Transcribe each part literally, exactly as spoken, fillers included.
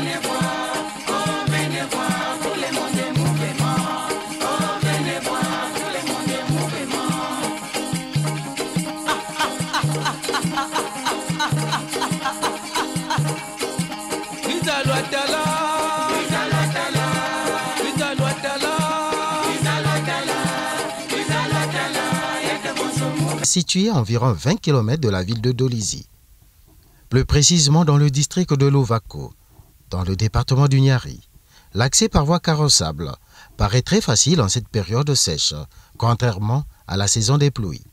Situé à environ vingt kilomètres de la ville de Dolisie, plus précisément dans le district de Lovako, dans le département du Niari. L'accès par voie carrossable paraît très facile en cette période sèche, contrairement à la saison des pluies.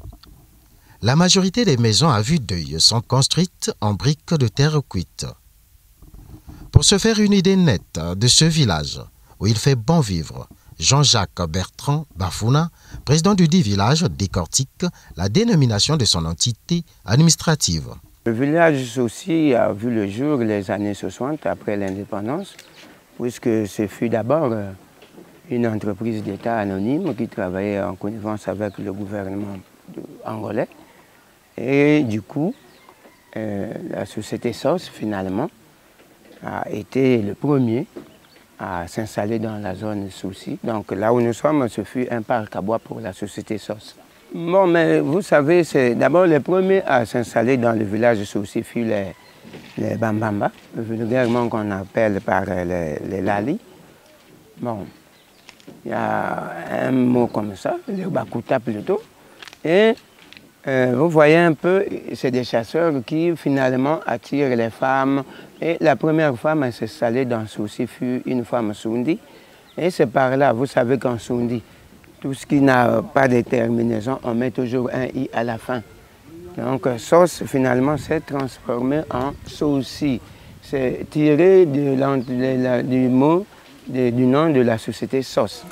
La majorité des maisons à vue d'œil sont construites en briques de terre cuite. Pour se faire une idée nette de ce village où il fait bon vivre, Jean-Jacques Bertrand Bafouna, président du dit village, décortique la dénomination de son entité administrative. Le village aussi a vu le jour les années soixante après l'indépendance, puisque ce fut d'abord une entreprise d'État anonyme qui travaillait en connivence avec le gouvernement angolais. Et du coup, euh, la société S O S finalement a été le premier à s'installer dans la zone Souci. Donc là où nous sommes, ce fut un parc à bois pour la société S O S. Bon, mais vous savez, c'est d'abord les premiers à s'installer dans le village Souci furent les, les Bambamba, vulgairement qu'on appelle par les, les Lali. Bon, il y a un mot comme ça, le Bakuta plutôt. Et euh, vous voyez un peu, c'est des chasseurs qui finalement attirent les femmes. Et la première femme à s'installer dans Souci fut une femme Sundi. Et c'est par là, vous savez qu'en Sundi, tout ce qui n'a pas de terminaison, on met toujours un i à la fin. Donc sauce finalement s'est transformé en Souci. C'est tiré de de du mot, de, du nom de la société sauce.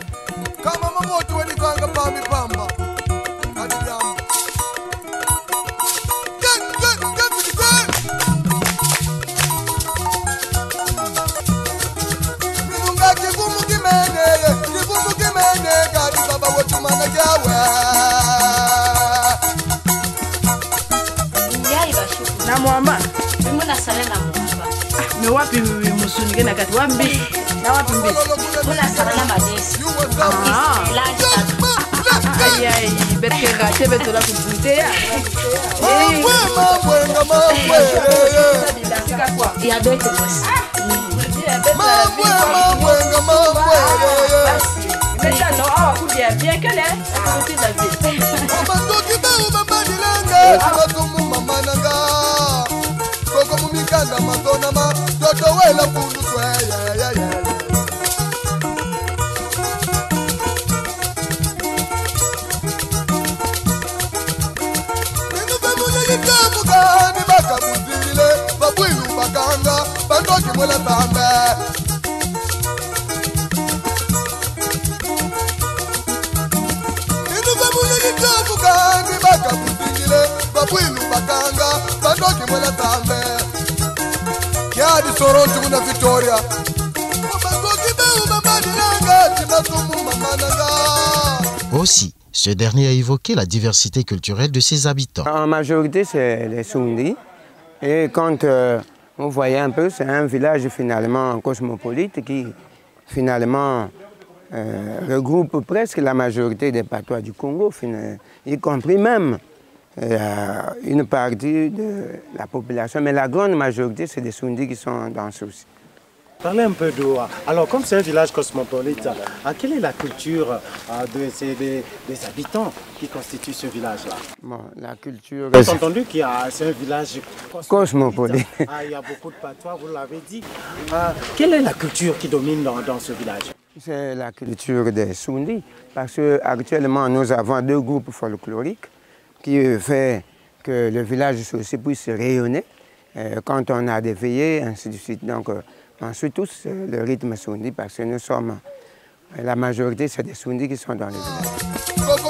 Na mwamba muna sala na mwamba ah me wapi musuni gena kati wambi na wapi mbi muna sala na madesi ah ay ay betke gate betola kubute ya eh mabwenga mabwenga ya bete boss mabwenga mabwenga mabwenga beta no awa kudia bien kele akuti da vie mama tokiba ubabadilanga abatumu mama nanga koko mumikanga matona ma toto wela pundu twa ya ya ya ninu bamule yikamuka ni bakabuzile babwilu bakanga bandoki mwela tambe Aussi, ce dernier a évoqué la diversité culturelle de ses habitants. En majorité, c'est les Sundi. Et quand euh, vous voyez un peu, c'est un village finalement cosmopolite qui finalement euh, regroupe presque la majorité des patois du Congo, y compris même euh, une partie de la population. Mais la grande majorité, c'est des Sundi qui sont dans Souci. Parlez un peu d'eau. Alors, comme c'est un village cosmopolite, quelle est la culture de ces, des, des habitants qui constituent ce village-là? Bon, la culture... J'ai entendu qu'il y a c'est un village cosmopolite. Ah, il y a beaucoup de patois, vous l'avez dit. Ah, quelle est la culture qui domine dans, dans ce village? C'est la culture des Sundi, parce qu'actuellement, nous avons deux groupes folkloriques qui font que le village aussi puisse rayonner quand on a des veillées, ainsi de suite. Donc, on suit tous le rythme Sundi parce que nous sommes, la majorité c'est des Sundi qui sont dans les villages.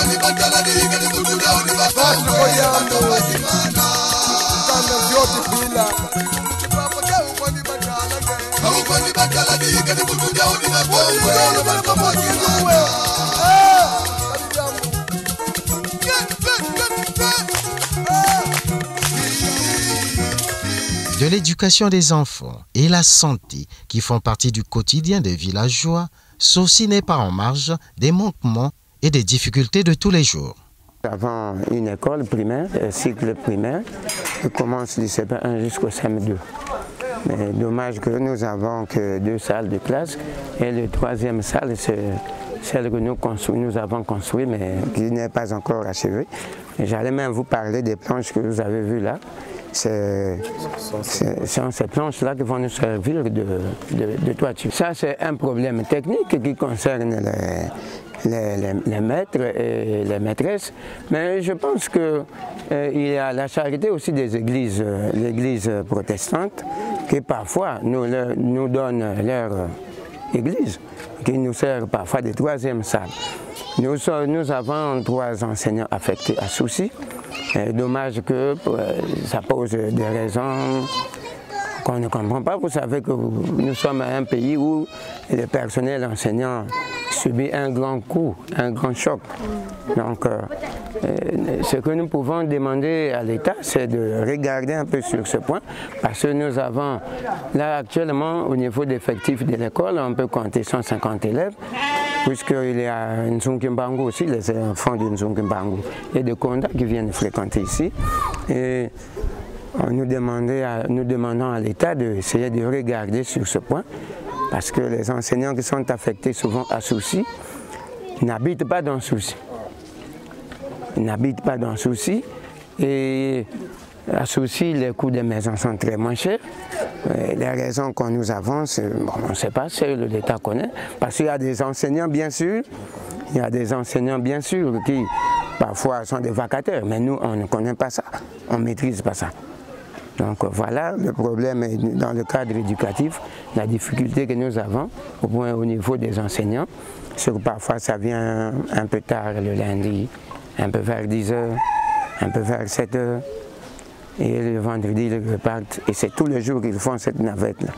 De l'éducation des enfants et la santé qui font partie du quotidien des villageois, ceci n'est pas en marge des manquements et des difficultés de tous les jours. Nous avons une école primaire, un cycle primaire, qui commence du C P un jusqu'au C M deux. Mais dommage que nous avons que deux salles de classe et la troisième salle, c'est celle que nous, construit, nous avons construite mais qui n'est pas encore achevée. J'allais même vous parler des planches que vous avez vues là. C'est ces planches-là qui vont nous servir de, de, de toiture. Ça, c'est un problème technique qui concerne les, les, les, les maîtres et les maîtresses. Mais je pense qu'il euh, y a la charité aussi des églises, euh, l'église protestante, qui parfois nous, leur, nous donne leur église, qui nous sert parfois de troisième salle. Nous, nous avons trois enseignants affectés à Soucy. Et dommage que euh, ça pose des raisons qu'on ne comprend pas. Vous savez que nous sommes un pays où le personnel enseignant subit un grand coup, un grand choc. Donc, euh, euh, ce que nous pouvons demander à l'État, c'est de regarder un peu sur ce point, parce que nous avons, là actuellement, au niveau d'effectifs de l'école, on peut compter cent cinquante élèves, puisqu'il y a Nzungimbangu aussi, les enfants de Nzungimbangu, et de Konda qui viennent fréquenter ici. Et on nous, demandait à, nous demandons à l'État d'essayer de regarder sur ce point, parce que les enseignants qui sont affectés souvent à Soucy n'habitent pas dans Soucy. Ils n'habitent pas dans Soucy. Et à Soucy, les coûts des maisons sont très moins chers. Et les raisons qu'on nous avance, bon, on ne sait pas, seul l'État connaît. Parce qu'il y a des enseignants, bien sûr, il y a des enseignants, bien sûr, qui parfois sont des vacataires. Mais nous, on ne connaît pas ça, on ne maîtrise pas ça. Donc voilà, le problème est dans le cadre éducatif, la difficulté que nous avons, au point au niveau des enseignants, c'est que parfois ça vient un peu tard le lundi, un peu vers dix heures, un peu vers sept heures, et le vendredi ils repartent, et c'est tous les jours qu'ils font cette navette-là.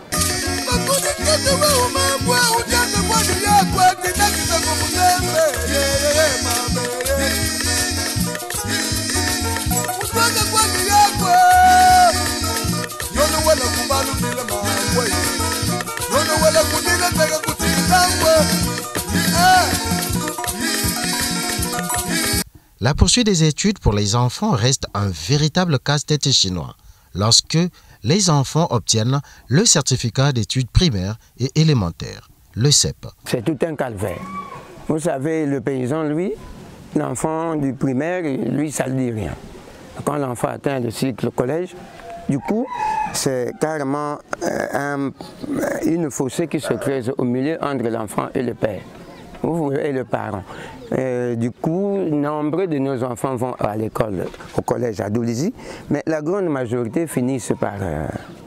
La poursuite des études pour les enfants reste un véritable casse-tête chinois lorsque les enfants obtiennent le certificat d'études primaires et élémentaires, le C E P. C'est tout un calvaire. Vous savez, le paysan, lui, l'enfant du primaire, lui, ça ne dit rien. Quand l'enfant atteint le cycle collège, du coup, c'est carrément euh, un, une fossée qui se creuse au milieu entre l'enfant et le père, et le parent. Euh, du coup, nombre de nos enfants vont à l'école, au collège à Doulizy, mais la grande majorité finissent par euh,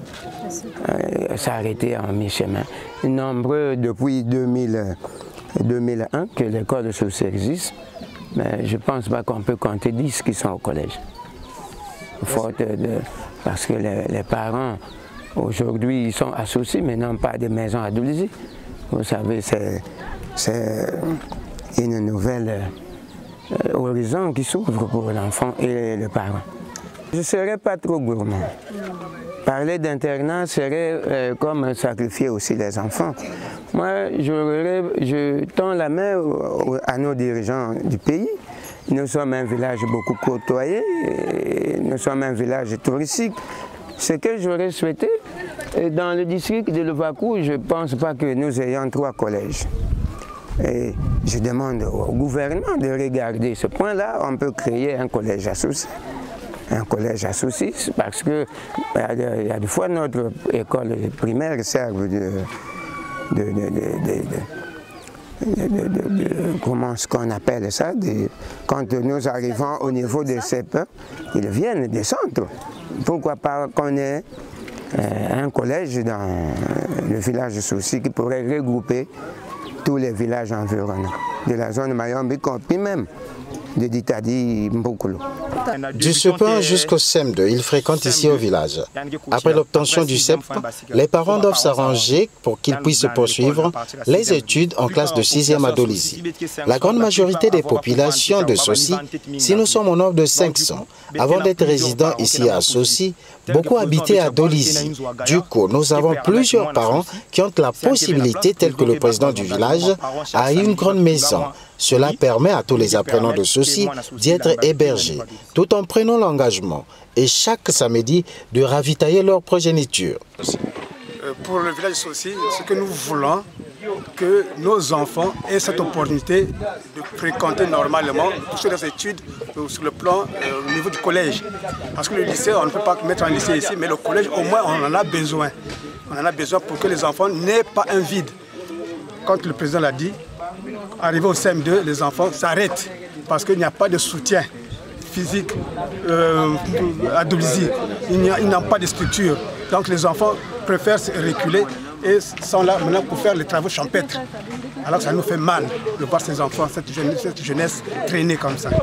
euh, s'arrêter en mi-chemin. Nombreux depuis deux mille, deux mille un que l'école de Soucy existe, mais je ne pense pas qu'on peut compter dix qui sont au collège. Faute de, parce que les, les parents, aujourd'hui, ils sont à Soucy, mais n'ont pas de maison à Doulizy. Vous savez, c'est une nouvelle euh, horizon qui s'ouvre pour l'enfant et le parent. Je ne serais pas trop gourmand. Parler d'internat serait euh, comme sacrifier aussi les enfants. Moi, je, je tends la main au, à nos dirigeants du pays. Nous sommes un village beaucoup côtoyé, et nous sommes un village touristique. Ce que j'aurais souhaité, dans le district de Lovakou, je ne pense pas que nous ayons trois collèges. Et je demande au gouvernement de regarder ce point-là. On peut créer un collège à Soucy. Un collège à Soucy, parce que il y a des fois notre école primaire sert de, de, de, de, de, de, de, de, de comment ce qu'on appelle ça, de, quand nous arrivons au niveau des C E P, ils viennent des centres. Pourquoi pas qu'on ait euh, un collège dans le village de Soucy qui pourrait regrouper tous les villages environnants de la zone Mayombe, puis même de Ditadi Mbokolo. Du Supin jusqu'au C E M deux, il fréquente ici au village. Après l'obtention du C E P, les parents doivent s'arranger pour qu'ils puissent poursuivre les études en classe de sixième à Dolisie. La grande majorité des populations de Sossi, si nous sommes au nombre de cinq cents, avant d'être résidents ici à Sossi, beaucoup habitaient à Dolisie. Du coup, nous avons plusieurs parents qui ont la possibilité, tel que le président du village, à une grande maison. Cela permet à tous les apprenants de Sossi d'y être hébergés, tout en prenant l'engagement, et chaque samedi, de ravitailler leur progéniture. Pour le village de Sossi, ce que nous voulons, que nos enfants aient cette opportunité de fréquenter normalement pour sur les études sur le plan euh, au niveau du collège. Parce que le lycée, on ne peut pas mettre un lycée ici, mais le collège, au moins, on en a besoin. On en a besoin pour que les enfants n'aient pas un vide. Quand le président l'a dit, arrivé au C E M deux, les enfants s'arrêtent parce qu'il n'y a pas de soutien physique euh, à Dolisie. Ils n'ont pas de structure. Donc les enfants préfèrent se reculer et sont là maintenant pour faire les travaux champêtres. Alors ça nous fait mal de voir ces enfants, cette jeunesse, cette jeunesse traîner comme ça.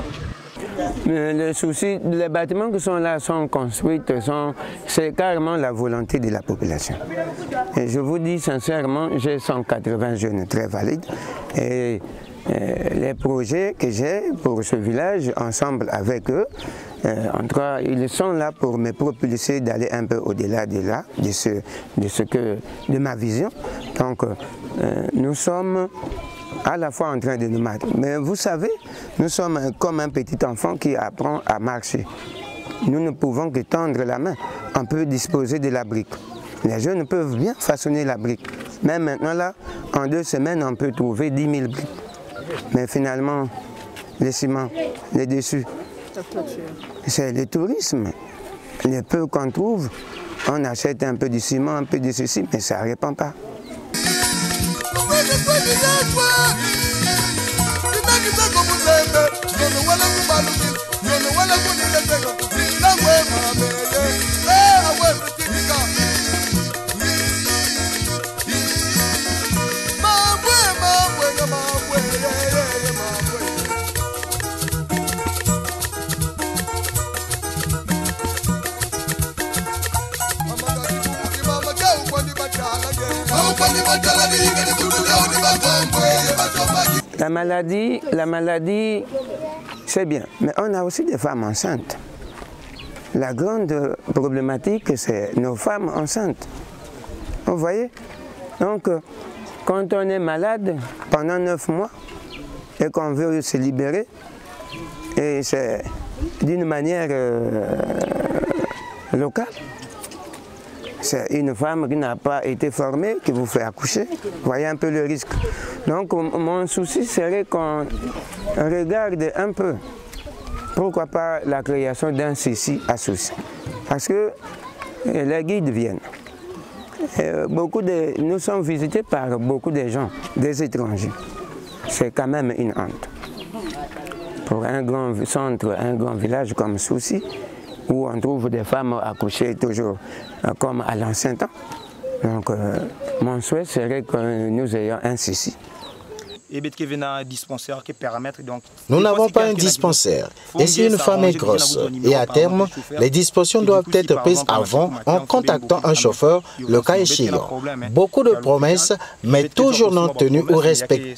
Le souci, les bâtiments qui sont là sont construits, c'est carrément la volonté de la population. Et je vous dis sincèrement, j'ai cent quatre-vingts jeunes très valides et, et les projets que j'ai pour ce village, ensemble avec eux, euh, en tout cas, ils sont là pour me propulser d'aller un peu au-delà de là, de ce, de ce que, de ma vision. Donc, euh, nous sommes à la fois en train de nous battre. Mais vous savez, nous sommes comme un petit enfant qui apprend à marcher. Nous ne pouvons que tendre la main. On peut disposer de la brique. Les jeunes peuvent bien façonner la brique. Même maintenant, là, en deux semaines, on peut trouver dix mille briques. Mais finalement, les ciments, les dessus, c'est le tourisme. Le peu qu'on trouve, on achète un peu de ciment, un peu de ceci, mais ça ne répond pas. La maladie, la maladie, c'est bien, mais on a aussi des femmes enceintes. La grande problématique, c'est nos femmes enceintes. Vous voyez? Donc, quand on est malade pendant neuf mois et qu'on veut se libérer, et c'est d'une manière euh, locale, c'est une femme qui n'a pas été formée qui vous fait accoucher. Vous voyez un peu le risque. Donc mon souci serait qu'on regarde un peu, pourquoi pas la création d'un C C I associé. Parce que les guides viennent. Et beaucoup de, nous sommes visités par beaucoup de gens, des étrangers. C'est quand même une honte. Pour un grand centre, un grand village comme Sossi, où on trouve des femmes accouchées toujours euh, comme à l'ancien temps. Donc euh, mon souhait serait que nous ayons un C C I. Nous n'avons pas un dispensaire. Et si une femme est grosse, et à terme, les dispositions doivent être prises avant en contactant un chauffeur, le cas échéant. Beaucoup de promesses, mais toujours non tenues ou respectées.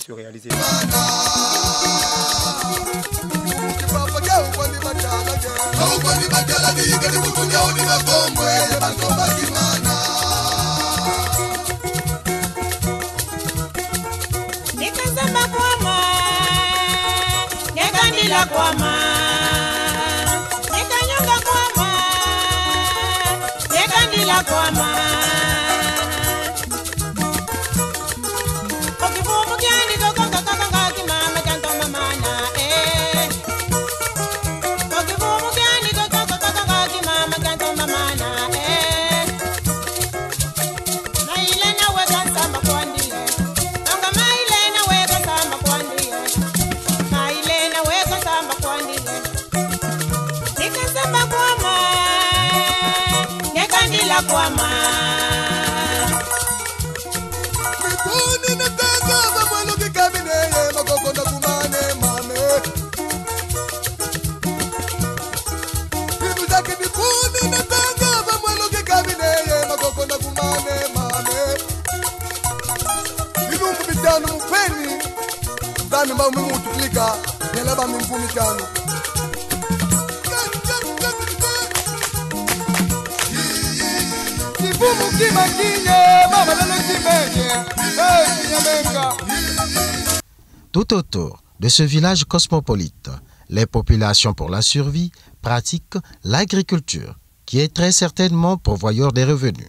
Tout autour de ce village cosmopolite, les populations pour la survie pratiquent l'agriculture, qui est très certainement pourvoyeur des revenus.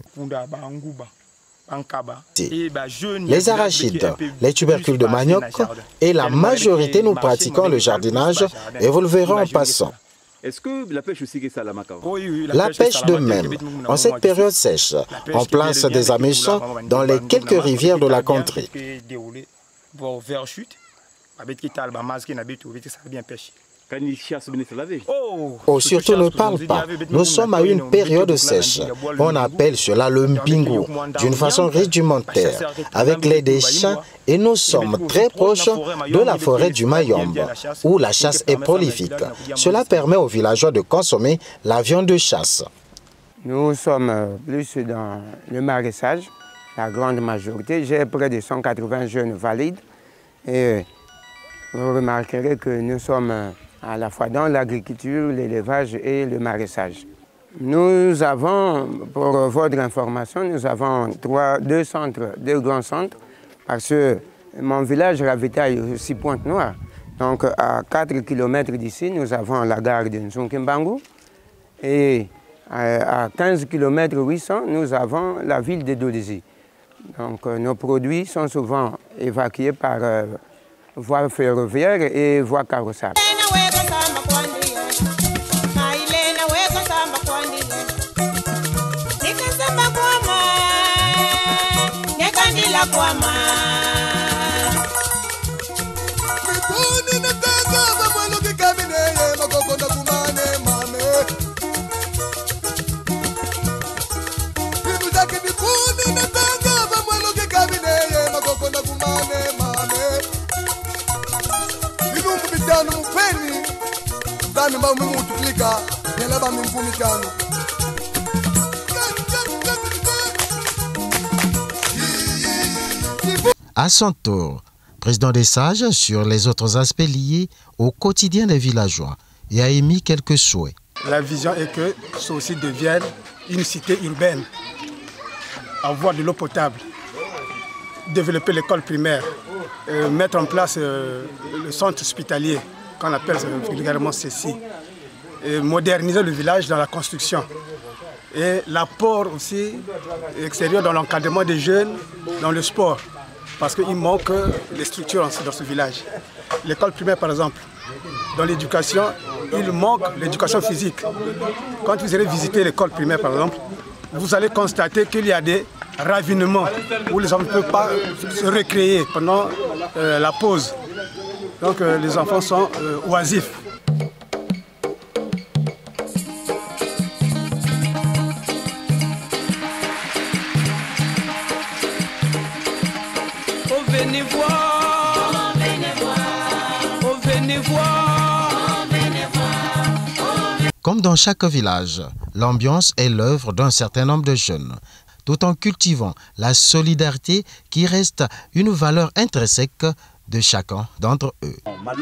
Les arachides, les tubercules de manioc et la majorité nous pratiquons le jardinage et vous le verrez en passant. Est-ce que la pêche aussi est ça la maca? La pêche de même. En cette période sèche, on place des hameçons dans les quelques rivières de la contrée. Oh, surtout ne parle pas. Nous sommes à une période sèche. On appelle cela le mpingu, d'une façon rudimentaire, avec les des champs, et nous sommes très proches de la forêt du Mayombe, où la chasse est prolifique. Cela permet aux villageois de consommer la viande de chasse. Nous sommes plus dans le maraîchage, la grande majorité. J'ai près de cent quatre-vingts jeunes valides. Et vous remarquerez que nous sommes à la fois dans l'agriculture, l'élevage et le maraîchage. Nous avons, pour votre information, nous avons trois, deux centres, deux grands centres, parce que mon village ravitaille aussi Pointe-Noire. Donc à quatre kilomètres d'ici, nous avons la gare de Nzounkimbangu. Et à quinze kilomètres huit cents, nous avons la ville de Dolisie. Donc nos produits sont souvent évacués par euh, voie ferroviaire et voie carrossable. À son tour, président des sages sur les autres aspects liés au quotidien des villageois et a émis quelques souhaits. La vision est que ceci devienne une cité urbaine, avoir de l'eau potable, développer l'école primaire, euh, mettre en place euh, le centre hospitalier, qu'on appelle vulgairement ceci, et moderniser le village dans la construction. Et l'apport aussi extérieur dans l'encadrement des jeunes, dans le sport, parce qu'il manque des structures dans ce village. L'école primaire par exemple, dans l'éducation, il manque l'éducation physique. Quand vous allez visiter l'école primaire par exemple, vous allez constater qu'il y a des ravinements où les enfants ne peuvent pas se recréer pendant euh, la pause. Donc euh, les enfants sont euh, oisifs. Comme dans chaque village, l'ambiance est l'œuvre d'un certain nombre de jeunes, tout en cultivant la solidarité qui reste une valeur intrinsèque de chacun d'entre eux.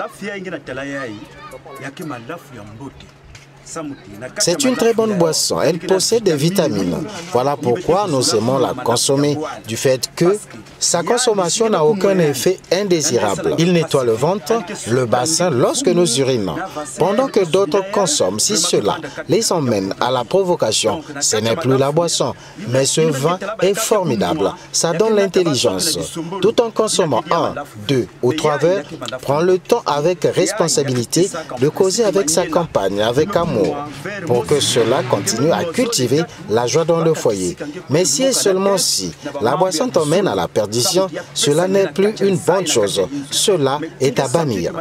C'est une très bonne boisson, elle possède des vitamines. Voilà pourquoi nous aimons la consommer, du fait que sa consommation n'a aucun effet indésirable. Il nettoie le ventre, le bassin lorsque nous urinons. Pendant que d'autres consomment, si cela les emmène à la provocation, ce n'est plus la boisson, mais ce vin est formidable. Ça donne l'intelligence. Tout en consommant un, deux ou trois verres, prend le temps avec responsabilité de causer avec sa compagne, avec amour, pour que cela continue à cultiver la joie dans le foyer. Mais si et seulement si la boisson t'emmène à la perdition, cela n'est plus une bonne chose. Cela est à bannir.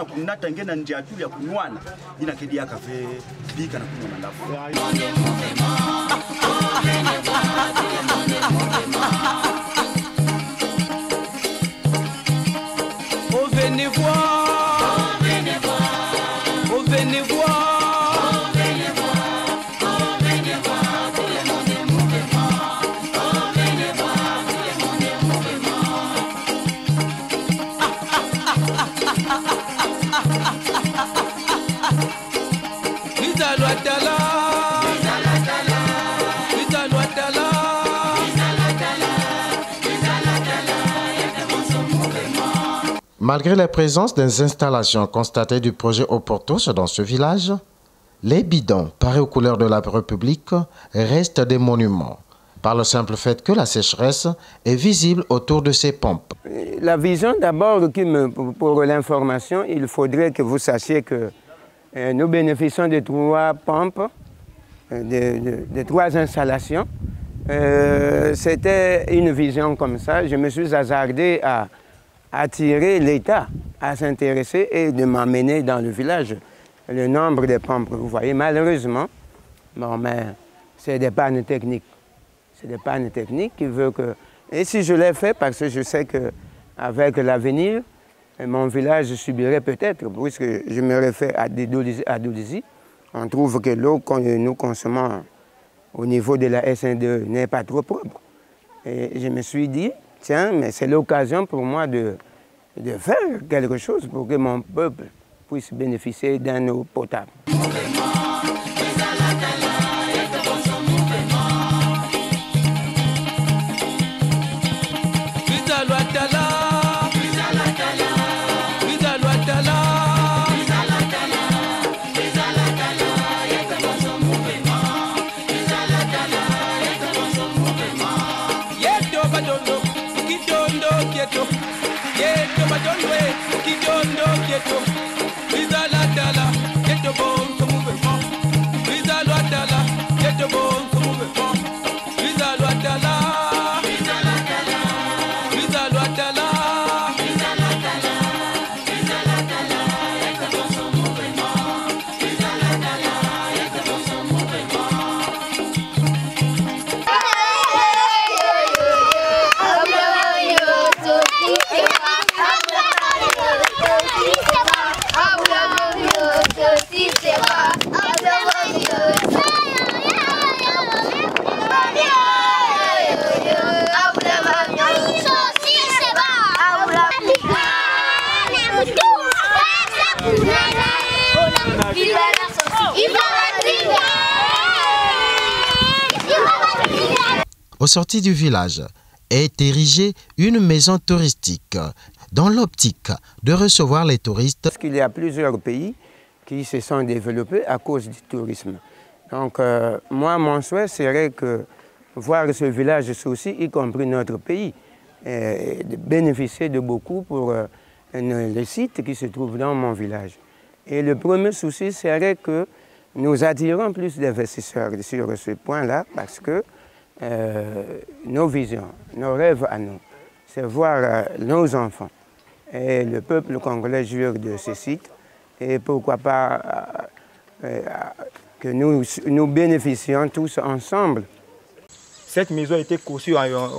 Venez voir, venez voir, venez voir. Malgré la présence des installations constatées du projet Oportos dans ce village, les bidons, parés aux couleurs de la République, restent des monuments, par le simple fait que la sécheresse est visible autour de ces pompes. La vision d'abord, pour l'information, il faudrait que vous sachiez que euh, nous bénéficions de trois pompes, de, de, de trois installations. Euh, C'était une vision comme ça. Je me suis hasardé à attirer l'État à s'intéresser et de m'emmener dans le village. Le nombre de pompes, vous voyez, malheureusement, bon, mais c'est des pannes techniques. C'est des pannes techniques qui veulent que... Et si je l'ai fait, parce que je sais qu'avec l'avenir, mon village subirait peut-être, puisque je me réfère à Dolisie, on trouve que l'eau que nous consommons au niveau de la S un deux n'est pas trop propre. Et je me suis dit, tiens, mais c'est l'occasion pour moi de, de faire quelque chose pour que mon peuple puisse bénéficier d'un eau potable. Au sorti du village est érigée une maison touristique dans l'optique de recevoir les touristes. Parce qu'il y a plusieurs pays qui se sont développés à cause du tourisme. Donc euh, moi, mon souhait serait que voir ce village aussi, y compris notre pays, et de bénéficier de beaucoup pour euh, les sites qui se trouvent dans mon village. Et le premier souci serait que nous attirons plus d'investisseurs sur ce point-là parce que euh, nos visions, nos rêves à nous, c'est voir euh, nos enfants et le peuple congolais jouir de ces sites et pourquoi pas euh, euh, que nous, nous bénéficions tous ensemble. Cette maison a été construite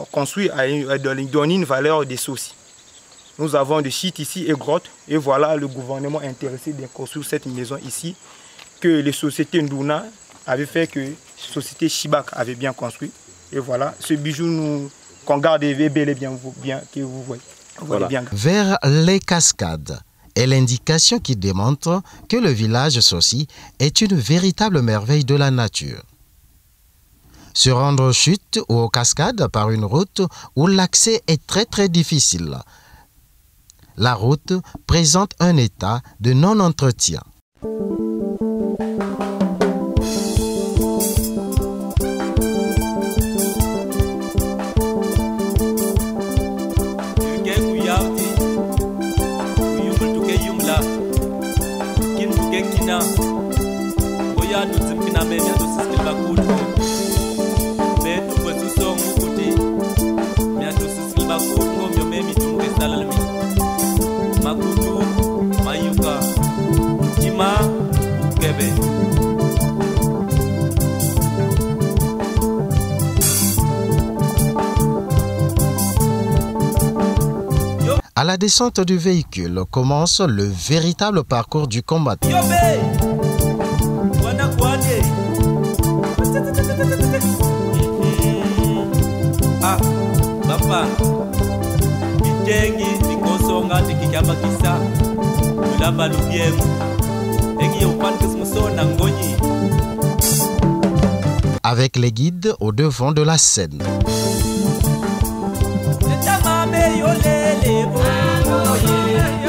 à donner une valeur des soucis. Nous avons des sites ici et grottes et voilà le gouvernement intéressé de construire cette maison ici que les sociétés Nduna avaient fait, que la société Chibak avait bien construit. Et voilà, ce bijou qu'on garde bel et bien, bien que vous voyez. Voilà. Bien. Vers les cascades est l'indication qui démontre que le village Sossi est une véritable merveille de la nature. Se rendre aux chutes ou aux cascades par une route où l'accès est très très difficile. La route présente un état de non-entretien. À la descente du véhicule commence le véritable parcours du combattant. Ah, papa, kitengi nikosonga tikikabakisa ulamba lubiemu egi upankismusona ngonyi. Avec les guides au devant de la scène. Mame yolele, oh, oh, yeah.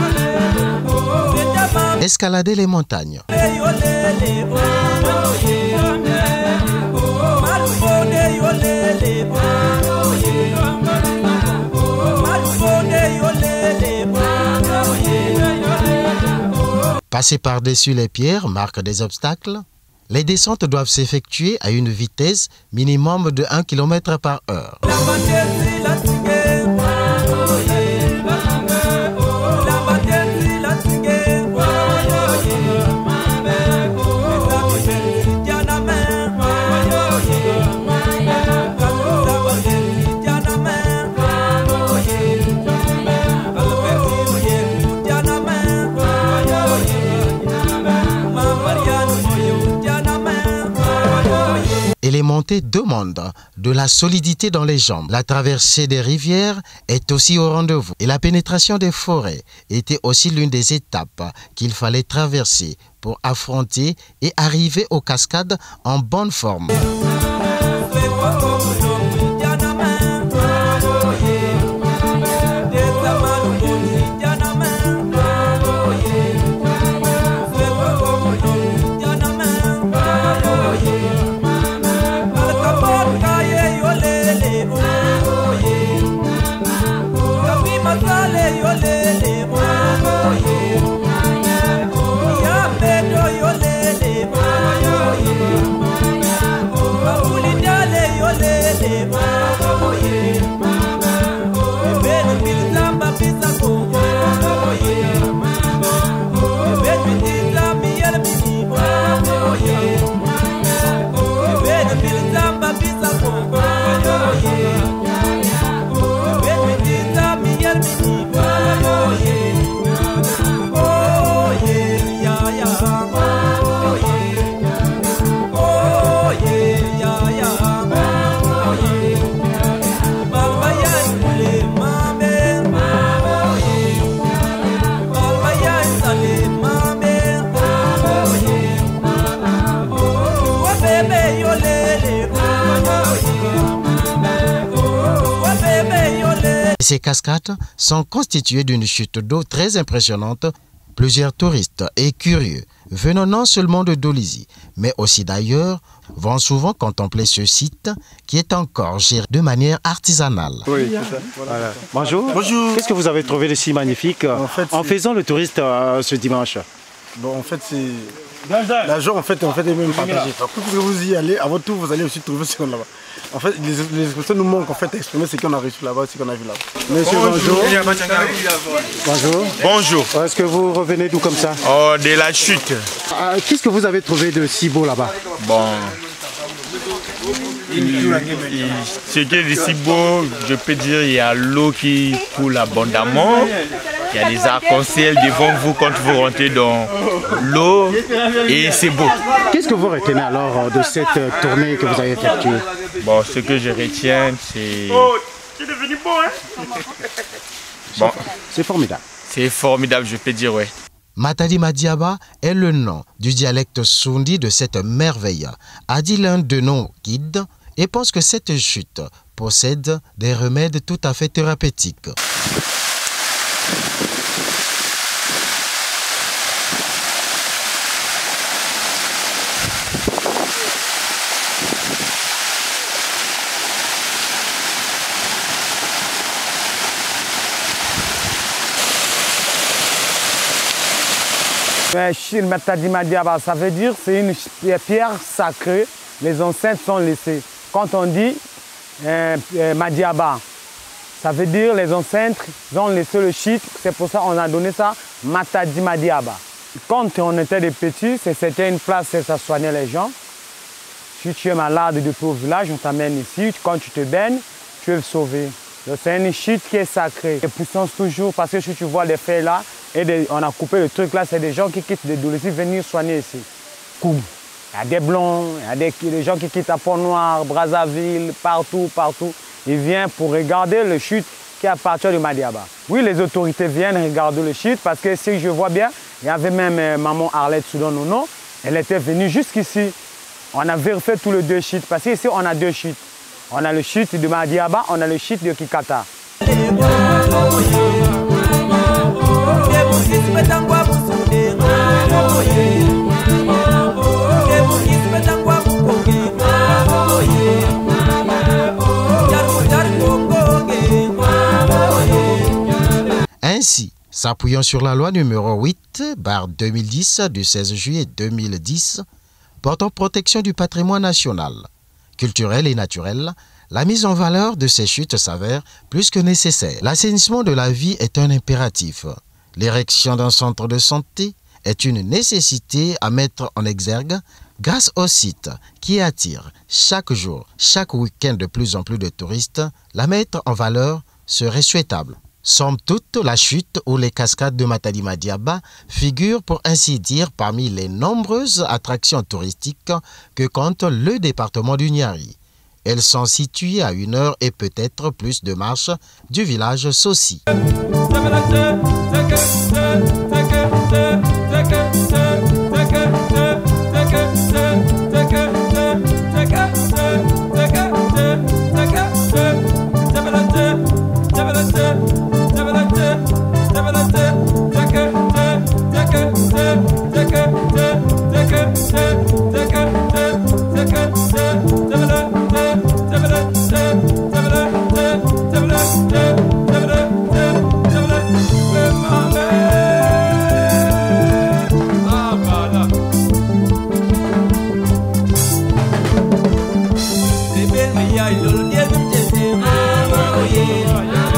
escalader les montagnes. Passer par-dessus les pierres marque des obstacles. Les descentes doivent s'effectuer à une vitesse minimum de un kilomètre par heure. Et les montées demandent de la solidité dans les jambes. La traversée des rivières est aussi au rendez-vous. Et la pénétration des forêts était aussi l'une des étapes qu'il fallait traverser pour affronter et arriver aux cascades en bonne forme. Ces cascades sont constituées d'une chute d'eau très impressionnante. Plusieurs touristes et curieux venant non seulement de Dolisie, mais aussi d'ailleurs, vont souvent contempler ce site qui est encore géré de manière artisanale. Oui, c'est ça. Voilà. Bonjour. Bonjour. Qu'est-ce que vous avez trouvé de si magnifique en, fait, en faisant le touriste euh, ce dimanche? Bon, en fait, c'est... L'argent, en fait, en fait, est même partagé. Après que vous y allez, à votre tour, vous allez aussi trouver ce qu'on a là-bas. En fait, les, les expressions nous manquent en fait à exprimer ce qu'on a reçu là-bas, ce qu'on a vu là-bas. Monsieur, bonjour. Bonjour. Bonjour. Est-ce que vous revenez d'où comme ça? Oh, de la chute. Euh, Qu'est-ce que vous avez trouvé de si beau là-bas? Bon. Ce qui est de si beau, je peux dire, il y a l'eau qui coule abondamment. Il y a des arcs-en-ciel devant vous quand vous rentrez dans l'eau et c'est beau. Qu'est-ce que vous retenez alors de cette tournée que vous avez effectuée? Bon, ce que je retiens, c'est... C'est devenu beau, hein? Bon. C'est formidable. C'est formidable, je peux dire, ouais. Matadi Madiaba est le nom du dialecte soundi de cette merveille, a dit l'un de nos guides, et pense que cette chute possède des remèdes tout à fait thérapeutiques. Matadi Madiaba, ça veut dire c'est une pierre sacrée, les ancêtres sont laissés. Quand on dit euh, euh, Madiaba, ça veut dire les ancêtres ont laissé le shit, c'est pour ça qu'on a donné ça Matadi Madiaba. Quand on était des petits, c'était une place où ça soignait les gens. Si tu es malade depuis au village, on t'amène ici, quand tu te baignes, tu es sauvé. C'est une shit qui est sacrée. Et puissance toujours, parce que si tu vois les faits là, et des, on a coupé le truc là, c'est des gens qui quittent de Dolisie venir soigner ici. Coum. Il y a des blonds, il y a des, des gens qui quittent à Pont-Noir, Brazzaville, partout, partout. Ils viennent pour regarder le chute qui est à partir du Madiaba. Oui, les autorités viennent regarder le chute parce que si je vois bien, il y avait même euh, maman Arlette Soudan Nono, elle était venue jusqu'ici. On a vérifié tous les deux chutes parce qu'ici on a deux chutes. On a le chute de Madiaba, on a le chute de Kikata. Tangwa Ainsi, s'appuyant sur la loi numéro huit barre deux mille dix du seize juillet deux mille dix portant protection du patrimoine national, culturel et naturel, la mise en valeur de ces chutes s'avère plus que nécessaire. L'assainissement de la vie est un impératif. L'érection d'un centre de santé est une nécessité à mettre en exergue grâce au site qui attire chaque jour, chaque week-end de plus en plus de touristes. La mettre en valeur serait souhaitable. Somme toute, la chute ou les cascades de Matadi Madiaba figurent pour ainsi dire parmi les nombreuses attractions touristiques que compte le département du Niari. Elles sont situées à une heure et peut-être plus de marche du village Sossi. Yeah.